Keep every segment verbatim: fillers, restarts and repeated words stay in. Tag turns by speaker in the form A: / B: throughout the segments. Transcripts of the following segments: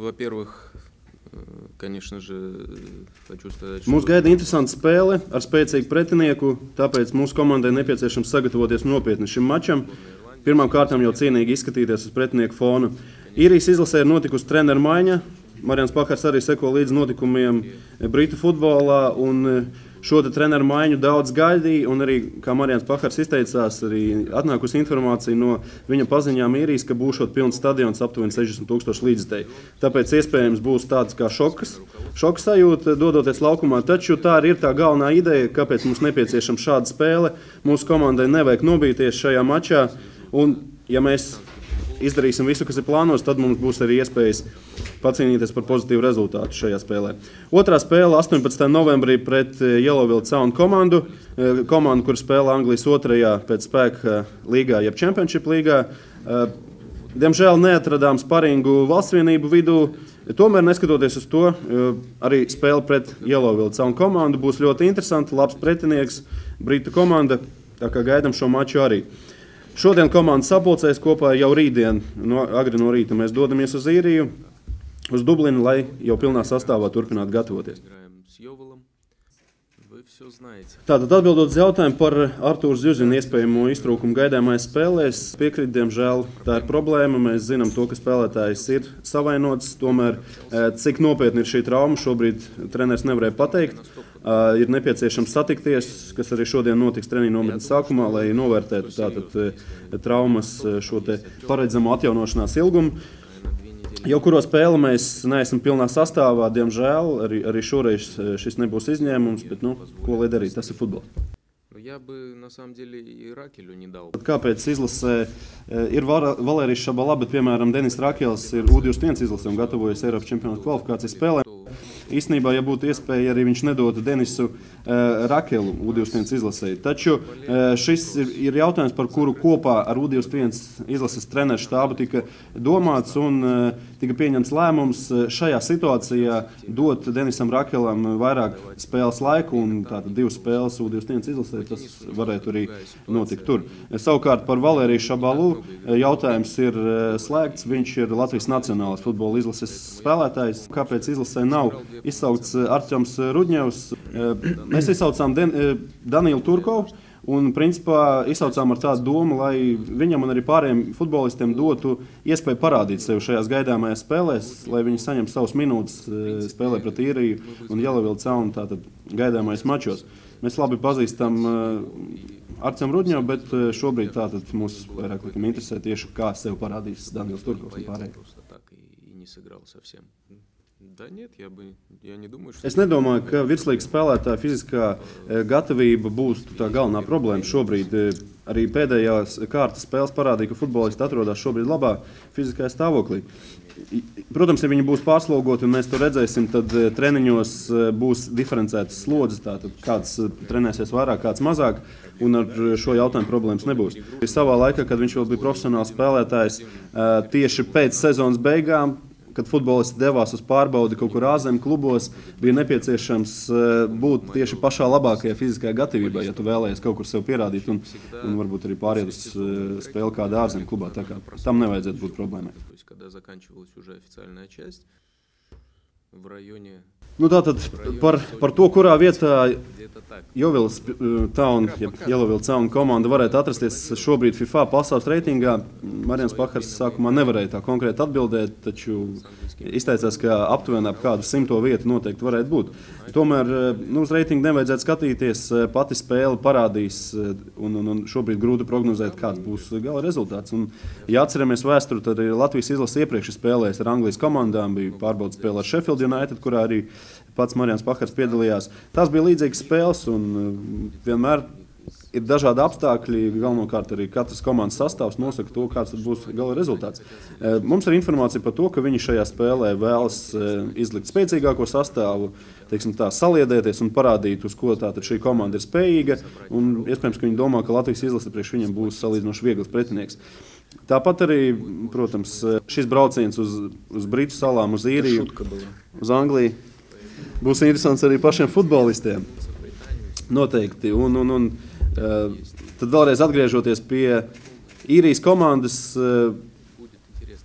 A: во-первых, конечно же, хочу сказать,
B: Mūs gaida interesanta spēle ar spēcīgu pretinieku, tāpēc mūsu komandai nepieciešams sagatavoties nopietni šim mačam. Pirmām kārtām jau cienīgi izskatīties uz pretinieku fona. Īrijas izlasē ir notikusi treneru maiņa. Marijans Pakars arī seko līdz notikumiem Britu futbolā, un šo treneru maiņu daudz gaidīja, un arī, kā Marijans Pakars izteicās, arī atnākusi informācija no viņa paziņām Īrijas, ka būšot pilns stadions aptuveni sešdesmit tūkstoši līdzstēji. Tāpēc iespējams būs tāds kā šokas, šoka sajūta, dodoties laukumā, taču tā arī ir tā galvenā ideja, kāpēc mums nepieciešama šāda spēle. Mūsu komandai nevajag nobīties šajā mačā, un ja mēs izdarīsim visu, kas ir plānos, tad mums būs arī iespējas pacīnīties par pozitīvu rezultātu šajā spēlē. Otrā spēle astoņpadsmitā novembrī pret Yellowville Town komandu, komandu, kur spēlē Anglijas otrajā pēc spēka līgā, jeb Championship līgā. Diemžēl neatradām sparingu valstsvienību vidū, tomēr neskatoties uz to, arī spēle pret Yellowville Town komandu būs ļoti interesanta, labs pretinieks, Britu komanda, tā kā gaidām šo maču arī. Šodien komanda sapulcēs kopā jau rītdien, no, agri no rīta mēs dodamies uz Īriju, uz Dublinu, lai jau pilnā sastāvā turpinātu gatavoties. Tātad atbildot uz jautājumu par Artūra Zjuzina iespējamo iztrūkumu gaidāmais spēlēs, piekrīt, diemžēl tā ir problēma. Mēs zinām to, ka spēlētājs ir savainots, tomēr cik nopietni ir šī trauma, šobrīd treneris nevarēja pateikt. Ir nepieciešams satikties, kas arī šodien notiks treniņu nometnes sākumā, lai novērtētu tātad traumas šo te paredzamo atjaunošanās ilgumu. Jau kuro spēli mēs neesam pilnā sastāvā, diemžēl, arī, arī šoreiz šis nebūs izņēmums, bet, nu, ko lai darīt, tas ir futbols. Kāpēc izlasē ir Valērijas Šabalā, bet, piemēram, Denis Rakels ir U divdesmit viens izlasē un gatavojas Eiropas čempionāta kvalifikācijas spēlēm. Īstenībā, ja būtu iespēja, arī viņš nedotu Denisu uh, Rakelu U divdesmit viens izlasēji. Taču uh, šis ir, ir jautājums, par kuru kopā ar U divdesmit viens izlases treneru štābu tika domāts un uh, tika pieņemts lēmums šajā situācijā dot Denisam Rakelam vairāk spēles laiku, un tātad divas spēles U divdesmit viens izlasēji, tas varētu arī notikt tur. Savukārt par Valēriju Šabalu jautājums ir uh, slēgts. Viņš ir Latvijas nacionālās futbola izlases spēlētājs. Kāpēc izlasē nav izsaukts Artjoms Rudņevs? Mēs izsaucām Danielu Turkovu un, principā, izsaucām ar tādu domu, lai viņam un arī pārējiem futbolistiem dotu iespēju parādīt sevi šajās gaidāmajās spēlēs, lai viņi saņem savus minūtes spēlē pret Īriju un Yellowville Town tātad gaidāmais mačos. Mēs labi pazīstam Artjom Rudņevu, bet šobrīd tātad mūs vairāk likam interesē tieši, kā sevi parādīs Daniels Turkovs un pārējiem. Es nedomāju, ka virslīgas spēlētāja fiziskā gatavība būs tā galvenā problēma šobrīd. Arī pēdējās kārtas spēles parādīja, ka futbolisti atrodas šobrīd labā fiziskajā stāvoklī. Protams, ja viņi būs pārslogoti un mēs to redzēsim, tad treniņos būs diferencētas slodzes, tātad kāds trenēsies vairāk, kāds mazāk, un ar šo jautājumu problēmas nebūs. Savā laikā, kad viņš vēl bija profesionāls spēlētājs, tieši pēc sezonas beigām, kad futbolisti devās uz pārbaudi kaut kur ārzemju klubos, bija nepieciešams būt tieši pašā labākajā fiziskajā gatavībā, ja tu vēlējies kaut kur sev pierādīt un, un varbūt arī pāriet uz spēli kādā ārzemju klubā. Tā kā tam nevajadzētu būt problēmai. Nu, tātad par, par to, kurā vietā Yellowville Town, ja Yellowville Town komanda varētu atrasties šobrīd FIFA pasaules reitingā, Marijans Pakars sākumā nevarēja tā konkrēti atbildēt, taču izteicās, ka aptuveni ap kādu simto vietu noteikti varētu būt. Tomēr nu, uz reitingu nevajadzētu skatīties, pati spēle parādīs, un, un, un šobrīd grūti prognozēt, kāds būs gala rezultāts. Un, ja atceramies vēsturi, tad Latvijas izlase iepriekš spēlējas ar Anglijas komandām, bija pārbaudas spēle ar Sheffield United, kurā arī pats Marijans Pakars piedalījās. Tās bija līdzīgas spēles un vienmēr ir dažādi apstākļi. Galvenokārt arī katras komandas sastāvs nosaka to, kāds būs gala rezultāts. Mums ir informācija par to, ka viņi šajā spēlē vēlas izlikt spēcīgāko sastāvu, teiksim tā, saliedēties un parādīt, uz ko tātad šī komanda ir spējīga. Un iespējams, ka viņi domā, ka Latvijas izlase priekš viņiem būs salīdzinoši viegls pretinieks. Tāpat arī, protams, šis brauciens uz, uz Britu salām, uz Īriju, uz Angliju būs interesants arī pašiem futbolistiem. Noteikti. Un, un, un tad vēlreiz atgriežoties pie Īrijas komandas,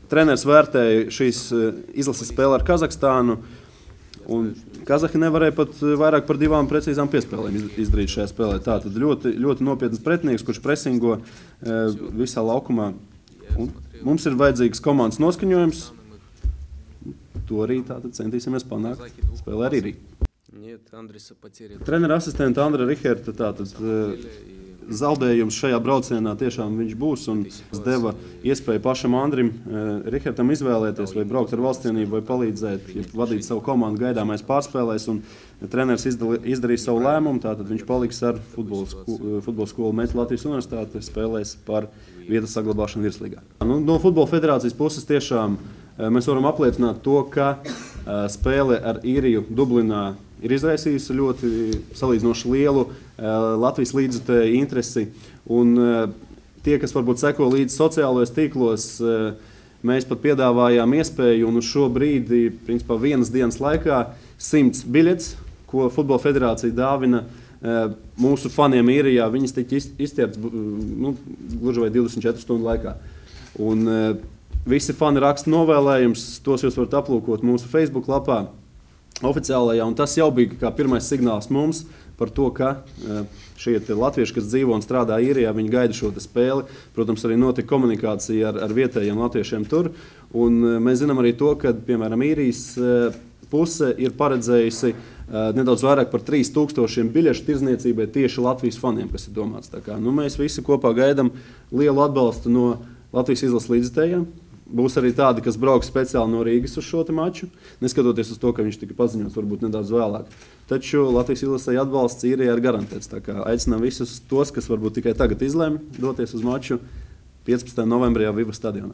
B: treneris vērtēja šīs izlases spēli ar Kazahstānu, un Kazahi nevarēja pat vairāk par divām precīzām piespēlēm izdarīt šajā spēlē. Tātad ļoti, ļoti nopietns pretinieks, kurš presingo visā laukumā. Un mums ir vajadzīgs komandas noskaņojums. To arī tātad centīsimies panākt spēlē ar Iriju. Trenera asistenta Andra Riherta tātad zaudējums šajā braucienā tiešām viņš būs, un tas deva iespēju pašam Andrim Rihertam izvēlēties, vai braukt ar valstsienību, vai palīdzēt, ja vadīt savu komandu gaidāmais pārspēlēs, un treneris izdarīja savu lēmumu, tātad viņš paliks ar futbola skolu, futbola skolu Mēķu Latvijas Universitāti, spēlēs par vietas saglabāšanu virslīgā. Nu, no Futbola federācijas puses tiešām mēs varam apliecināt to, ka spēle ar Īriju Dublinā ir izraisījusi ļoti salīdzinoši lielu uh, Latvijas līdzjutēju interesi. Un, uh, tie, kas varbūt seko līdzi sociālajos tīklos, uh, mēs pat piedāvājām iespēju, un uz šo brīdi, principā vienas dienas laikā, simts biļetes, ko Futbola federācija dāvina uh, mūsu faniem Īrijā, viņas tika izķerts nu, gluži vai divdesmit četru stundu laikā. Un, uh, visi fani raksta novēlējums, tos jūs varat aplūkot mūsu Facebook lapā. Oficiālajā, un tas jau bija kā pirmais signāls mums par to, ka šie latvieši, kas dzīvo un strādā Īrijā, viņi gaida šo spēli. Protams, arī notika komunikācija ar, ar vietējiem latviešiem tur. Un mēs zinām arī to, ka, piemēram, Īrijas puse ir paredzējusi nedaudz vairāk par trīs tūkstošiem biļešu tirdzniecībai tieši Latvijas faniem, kas ir domāts. Tā kā, nu, mēs visi kopā gaidām lielu atbalstu no Latvijas izlases līdzjutējiem. Būs arī tādi, kas brauks speciāli no Rīgas uz šo maču, neskatoties uz to, ka viņš tika paziņots varbūt nedaudz vēlāk. Taču Latvijas izlasei atbalsts Īrijā ir garantēts. Tā kā aicinām visus tos, kas varbūt tikai tagad izlēma doties uz maču piecpadsmitajā novembrī Viva stadionā.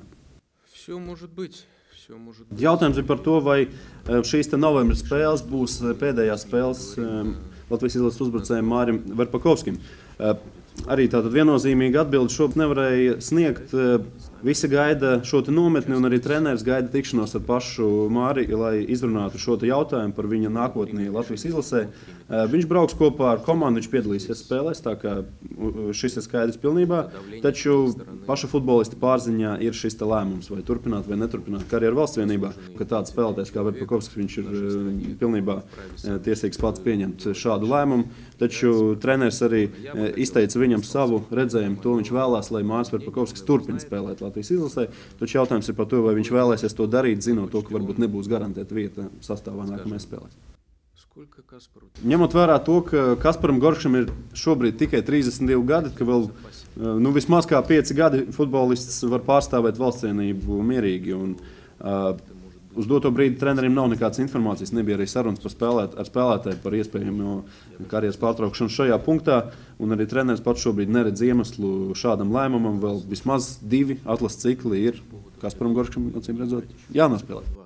B: Jautājums ir par to, vai šīs te novembra spēles būs pēdējās spēles Latvijas izlases uzbrucējiem Mārim Verpakovskim. Arī tātad viennozīmīgi atbildi šobrīd nevarēja sniegt. Visi gaida šo nometni, un arī treneris gaida tikšanos ar pašu Māri, lai izrunātu šo jautājumu par viņa nākotnī Latvijas izlasē. Viņš brauks kopā ar komandu, viņš piedalīsies spēlēs, tā kā šis ir skaidrs pilnībā. Taču paša futbolista pārziņā ir šis lēmums, vai turpināt vai neturpināt karjeru valstsvienībā. Kad tāds spēlētājs kā Verpakovskis, viņš ir pilnībā tiesīgs pats pieņemt šādu lēmumu. Taču treneris arī izteica viņam savu redzējumu, to viņš vēlās, lai Māris Verpakovskis turpina spēlēt Latvijas izlasē. Taču jautājums ir par to, vai viņš vēlēsies to darīt, zinot to, ka varbūt nebūs garantēta vieta sastāvā nākamajās spēlēs. Ņemot vērā to, ka Kasparam Gorkšam ir šobrīd tikai trīsdesmit divi gadi, ka vēl nu, vismaz kā pieci gadi futbolists var pārstāvēt valstsienību mierīgi. Un, uh, uz doto brīdi trenerim nav nekādas informācijas, nebija arī sarunas par spēlēt, ar spēlētāju par iespējamo karjeras pārtraukšanu šajā punktā. Un arī treneris pats šobrīd neredz iemeslu šādam lēmumam. Vēl vismaz divi atlases cikli ir Kasparam Gorkšam, acīm redzot, jānospēlē.